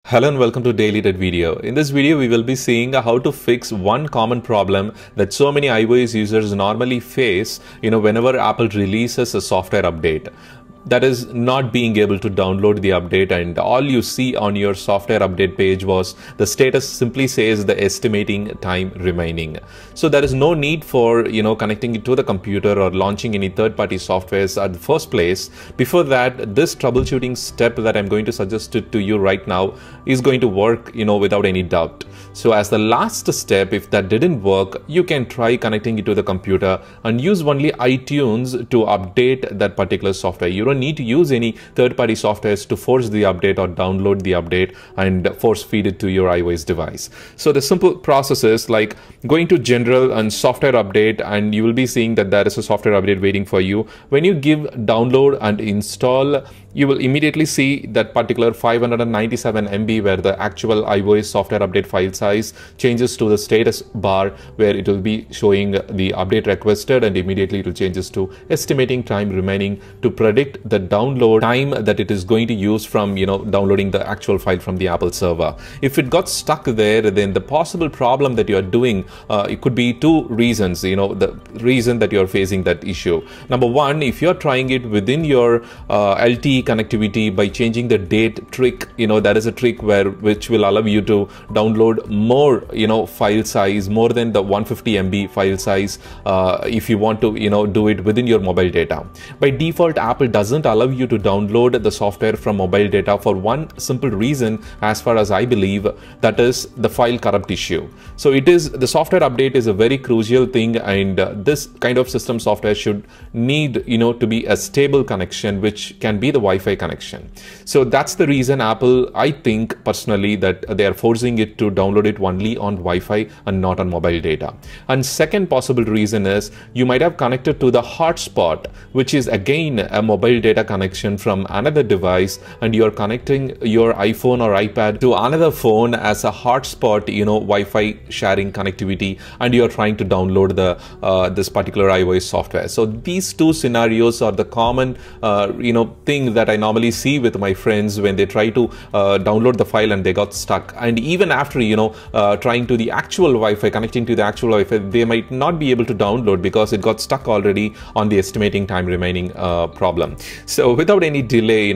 Hello and welcome to Daily Tech video. In this video, we will be seeing how to fix one common problem that so many iOS users normally face, whenever Apple releases a software update. That is not being able to download the update, and all you see on your software update page was the status simply says the estimating time remaining. So there is no need for connecting it to the computer or launching any third-party softwares at the first place. Before that, this troubleshooting step that I'm going to suggest to you right now is going to work without any doubt. So as the last step, if that didn't work, you can try connecting it to the computer and use only iTunes to update that particular software. You don't need to use any third-party softwares to force the update or download the update and force feed it to your iOS device. So the simple process is like going to General and Software Update, and you will be seeing that there is a software update waiting for you. When you give download and install, you will immediately see that particular 597 MB where the actual iOS software update file size changes to the status bar where it will be showing the update requested, and immediately it will changes to estimating time remaining to predict the download time that it is going to use from downloading the actual file from the Apple server. If it got stuck there, then the possible problem that you are doing, it could be two reasons, the reason that you are facing that issue. Number one, if you are trying it within your LTE connectivity by changing the date trick, that is a trick which will allow you to download more file size, more than the 150 MB file size, if you want to do it within your mobile data. By default, Apple doesn't allow you to download the software from mobile data for one simple reason, as far as I believe, that is the file corrupt issue. So the software update is a very crucial thing, and this kind of system software should need to be a stable connection, which can be the Wi-Fi connection. So that's the reason Apple, I think personally, that they are forcing it to download it only on Wi-Fi and not on mobile data. And second possible reason is you might have connected to the hotspot, which is again a mobile data connection from another device, and you are connecting your iPhone or iPad to another phone as a hotspot, Wi-Fi sharing connectivity, and you are trying to download the this particular iOS software. So these two scenarios are the common thing that I normally see with my friends when they try to download the file and they got stuck. And even after trying to the actual Wi-Fi, connecting to the actual Wi-Fi, they might not be able to download because it got stuck already on the estimating time remaining problem. So without any delay,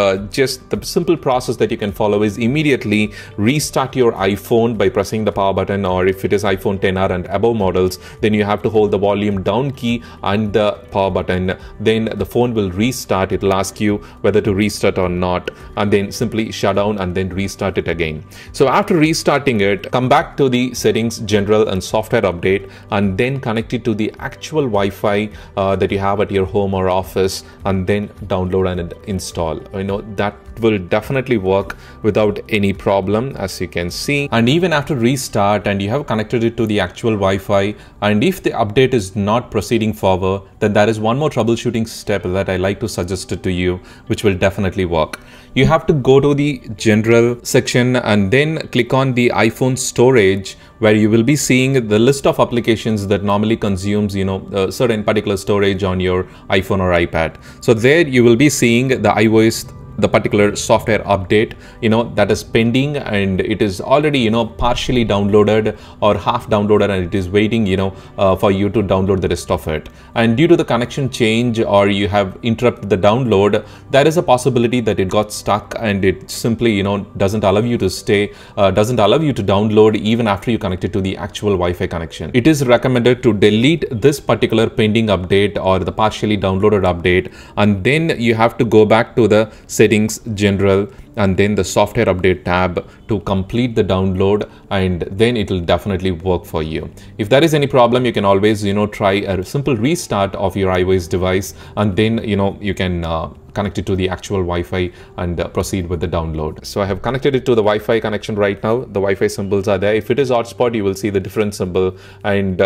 just the simple process that you can follow is immediately restart your iPhone by pressing the power button, or if it is iPhone XR and above models, then you have to hold the volume down key and the power button. Then the phone will restart. It will ask you whether to restart or not, and then simply shut down and then restart it again. So after restarting it, come back to the settings, General and Software Update, and then connect it to the actual Wi-Fi that you have at your home or office, and then download and install. That will definitely work without any problem, as you can see. And even after restart and you have connected it to the actual Wi-Fi, and if the update is not proceeding forward, then there is one more troubleshooting step that I like to suggest to you, which will definitely work. You have to go to the General section and then click on the iPhone storage, where you will be seeing the list of applications that normally consumes certain particular storage on your iPhone or iPad. So there you will be seeing the iOS, the particular software update that is pending, and it is already partially downloaded or half downloaded, and it is waiting for you to download the rest of it. And due to the connection change, or you have interrupted the download, there is a possibility that it got stuck and it simply doesn't allow you to doesn't allow you to download even after you connect it to the actual Wi-Fi connection. It is recommended to delete this particular pending update or the partially downloaded update, and then you have to go back to the settings, General, and then the Software Update tab to complete the download, and then it will definitely work for you. If there is any problem, you can always try a simple restart of your iOS device, and then you can connect it to the actual Wi-Fi and proceed with the download. So I have connected it to the Wi-Fi connection right now. The Wi-Fi symbols are there. If it is hotspot, you will see the different symbol, and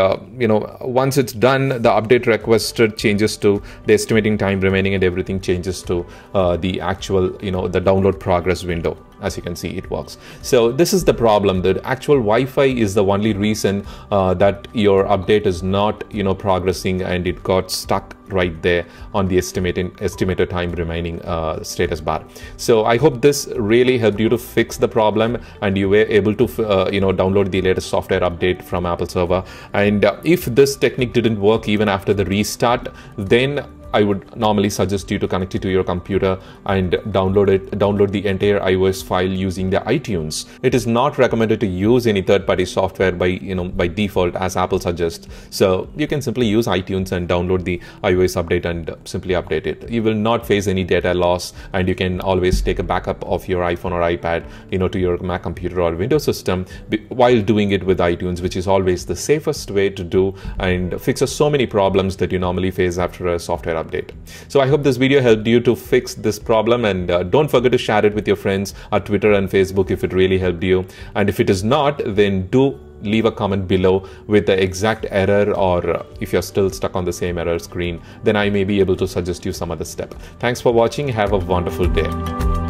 once it's done, the update requested changes to the estimating time remaining, and everything changes to the actual the download progress window. as you can see, it works. So this is the problem. The actual Wi-Fi is the only reason that your update is not, progressing, and it got stuck right there on the estimated time remaining status bar. So I hope this really helped you to fix the problem, and you were able to download the latest software update from Apple server. And if this technique didn't work even after the restart, then I would normally suggest you to connect it to your computer and download the entire iOS file using the iTunes. It is not recommended to use any third-party software by default, as Apple suggests. So you can simply use iTunes and download the iOS update and simply update it. You will not face any data loss, and you can always take a backup of your iPhone or iPad, to your Mac computer or Windows system while doing it with iTunes, which is always the safest way to do and fixes so many problems that you normally face after a software update. So I hope this video helped you to fix this problem, and don't forget to share it with your friends on Twitter and Facebook if it really helped you. And if it is not, then do leave a comment below with the exact error, or if you're still stuck on the same error screen, then I may be able to suggest you some other step. Thanks for watching. Have a wonderful day.